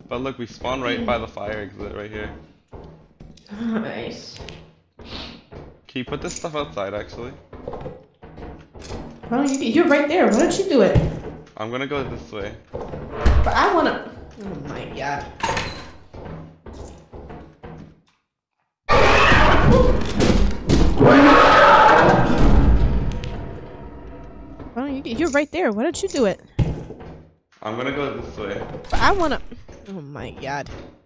But look, we spawned right by the fire exit right here. Nice. Can you put this stuff outside, actually? Well, you're right there. Why don't you do it? I'm gonna go this way. But I wanna. Oh my god. Well, you're right there. Why don't you do it? I'm gonna go this way. But I wanna. Oh my god.